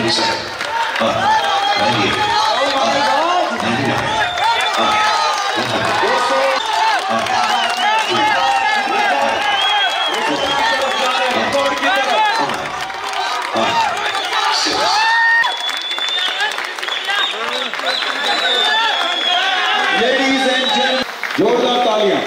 97, 98, 99, 100, 6. Ladies and gentlemen, जोरदार तालियां।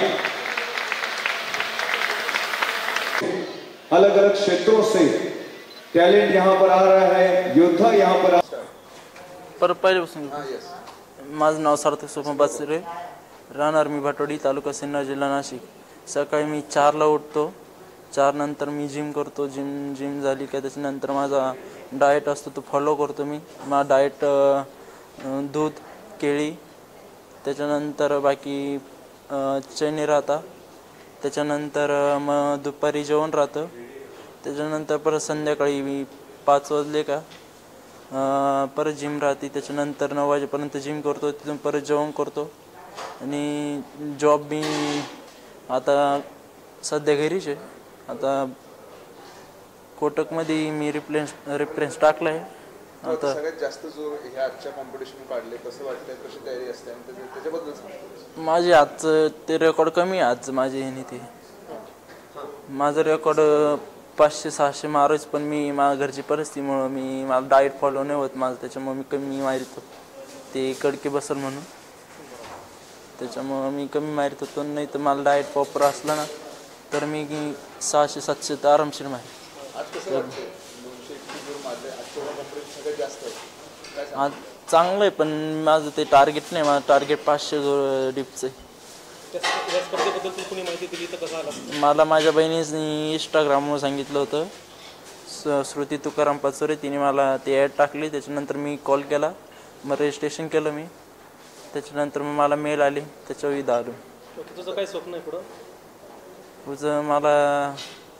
अलग अलग क्षेत्रों से टैलेंट यहाँ पर आ रहा है, योद्धा यहाँ पर आ पर पहिल्यापासून माझं नाव सार्थक सोपन बाचरे, राहणार मी भाटोडी, तालुका सिन्नर, जिल्हा नाशिक। सकाळी मी 4ला उठतो, 4 नंतर मी जिम करतो। जिम झाली का त्याच्यानंतर माझा डाएट असतो तो फॉलो करतो मी। माझा डाएट दूध, केळी, त्याच्यानंतर बाकी चणे राहता, त्याच्यानंतर मग दुपारी जेवण राहतं, त्याच्यानंतर परत संध्याकाळी मी 5 वाजले का परत जिम राहते, त्याच्यानंतर 9 वाजेपर्यंत जिम करतो, तिथून परत जेवण करतो। आणि जॉब मी आता सध्या घरीच आहे। आता कोटकमध्ये मी रेफरन्स टाकला आहे। आता सगळ्यात जास्त जो ह्या आजच्या कॉम्पिटिशन काढले कसं वाटतंय, कशी तयारी असते आणि त्याच्याबद्दल सांगा। माझे आजचं ते रेकॉर्ड कमी आहे आज माझे ह्याने ते माझं रेकॉर्ड 500-600 मारूच, पण मी माझ्या घरची परिस्थितीमुळं मला डाएट फॉलो नाही होत माझं, त्याच्यामुळे मी कमी मारतो ते कडके बसल म्हणून, त्याच्यामुळं मी कमी मारत होतो। नाही तर मला डाएट प्रॉपर असला ना तर मी 600-700 तर आरामशीर मारेल। आज चांगलं आहे, पण माझं ते टार्गेट नाही, माझं टार्गेट 500 डिप्स आहे। मला माझ्या बहिणीने इंस्टाग्रामवर सांगितलं होतं, श्रुती तुकाराम पाचोरे, तिने मला ते ॲड टाकली, त्याच्यानंतर मी कॉल केला, मग रजिस्ट्रेशन केलं मी, त्याच्यानंतर मग मला मेल आली, त्याच्यावर इथं आलो। तुझं काय स्वप्न आहे पुढं? तुझं मला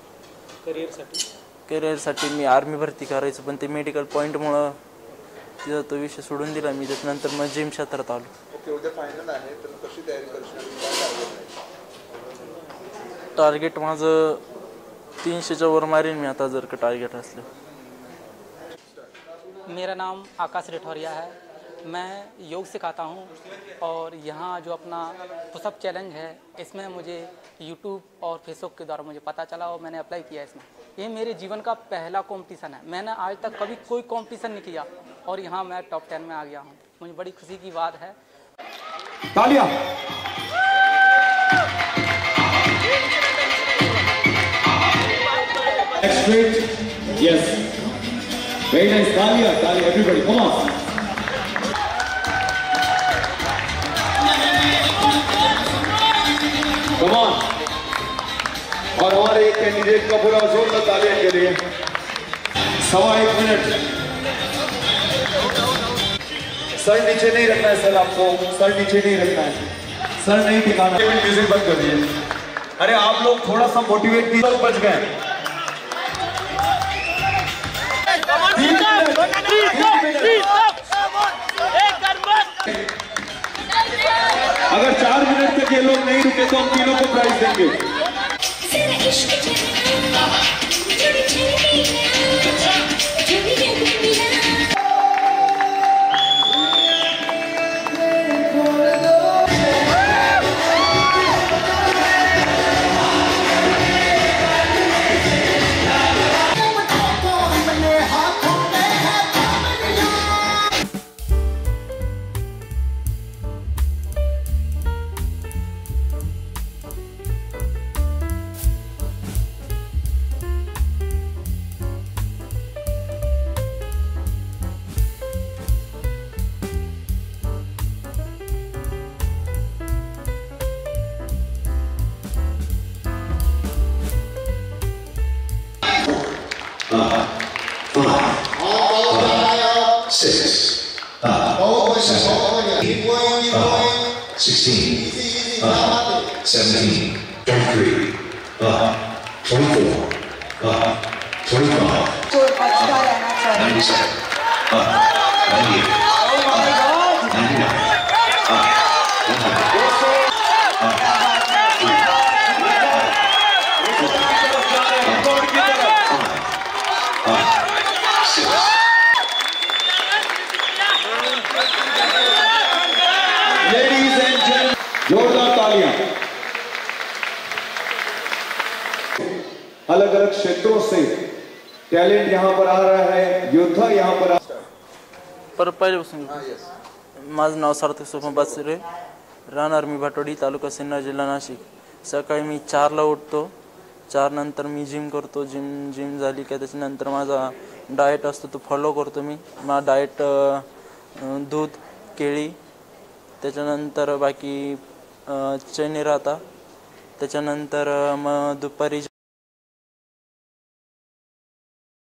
करिअरसाठी मी आर्मी भरती करायचं, पण ते मेडिकल पॉईंटमुळं तिथं तो विषय सोडून दिला मी, त्याच्यानंतर मग जिम क्षेत्रात आलो। ओके, उद्या फायनल आहे तर कशी तयारी करशील, काय टार्गेट माझं 300च्या वर मारेन मी आता जर का टारगेट असलं। मेरा नाम आकाश रेठौरिया है, मैं योग सिखाता हूँ और यहाँ जो अपना पुशअप चैलेंज है इसमें मुझे यूट्यूब और फेसबुक के द्वारा मुझे पता चला और मैंने अप्लाई किया इसमें। ये मेरे जीवन का पहला कंपटीशन है, मैंने आज तक कभी कोई कंपटीशन नहीं किया और यहाँ मैं टॉप 10 में आ गया हूँ, मुझे बड़ी खुशी की बात है। तालियां। Next straight, yes, very nice, तालियां, everybody, come on. Come on. और हमारे एक कैंडिडेट का पूरा जोरदार तालियां के लिए 1.25 मिनट। सर नीचे नहीं रखना है सर, आपको सर नीचे नहीं रखना है, सर नहीं टिकाना। म्यूजिक बंद कर दिए। अरे आप लोग थोड़ा सा मोटिवेट कीजिए, बच गए। अगर 4 मिनट तक ये लोग नहीं रुके तो हम तीनों को प्राइज देंगे। Six, 16, 17, 23, 24, 25, 97, 98, 99, 100, 6. जोरदार तालियां। अलग अलग क्षेत्रों से टैलेंट यहाँ पर आ रहा है, योद्धा यहाँ पर पर पहिल्यापासून हां येस माझं नाव सार्थक सोपा बासिरे, राहणार मी भाटोडी, तालुका सिन्नर, जिल्हा नाशिक. सकाळी मी 4ला उठतो. 4 नंतर मी जिम करतो. जिम झाली का त्याच्यानंतर माझा डाएट असतो तो फॉलो करतो मी. माझा डाएट दूध, केळी, त्याच्यानंतर बाकी चणे राहता. त्याच्यानंतर मग दुपारी